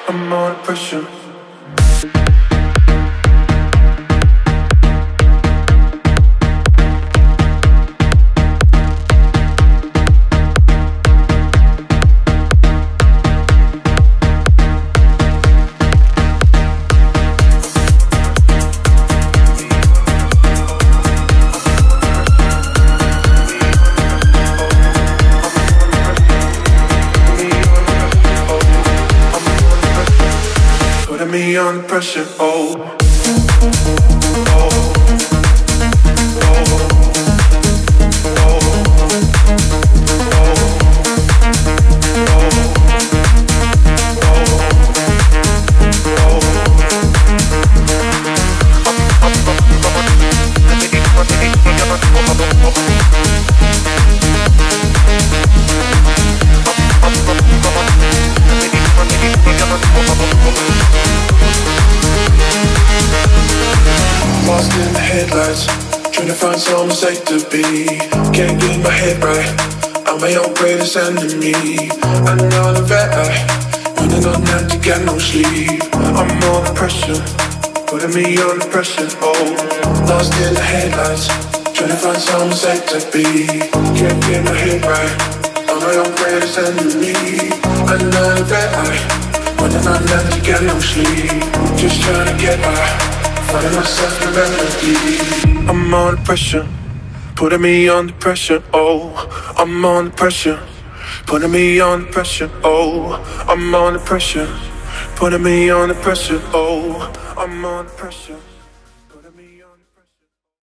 I'm under pressure. Me under pressure, oh. Lost in the headlights, trying to find some safe to be. Can't get my head right, I'm my own greatest enemy. I know the vet eye, running on empty, got no sleep. I'm under pressure, putting me under pressure, oh. Lost in the headlights, trying to find some safe to be. Can't get my head right, I'm my own greatest enemy. I know the vet eye, running on empty, got no sleep. Just trying to get by, finding myself in melody. I'm under pressure, putting me under pressure, oh. I'm under pressure, putting me under pressure, oh. I'm under pressure, putting me under pressure, oh. I'm under pressure.